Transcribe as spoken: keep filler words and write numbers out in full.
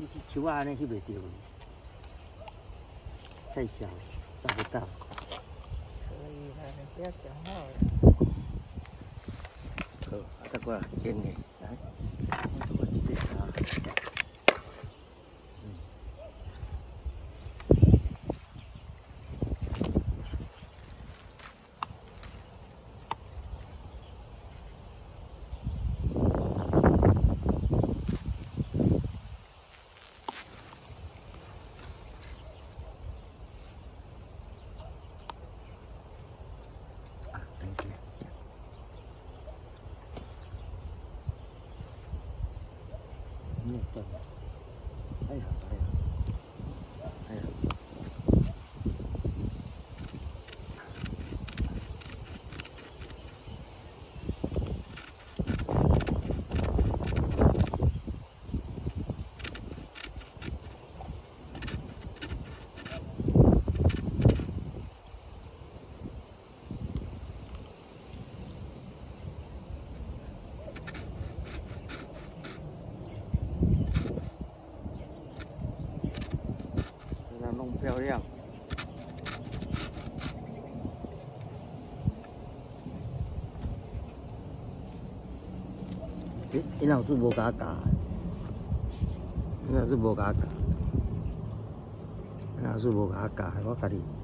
你树仔安尼翕袂着，太小，找不到。 可以了，你不要讲话了。 好，啊，再过来点你，来，我这个茶。嗯。啊，等一下。没有断，哎呀哎呀，哎呀。弄漂亮。咦，因老师无甲教，因老师无甲教，因老师无甲教，我家己。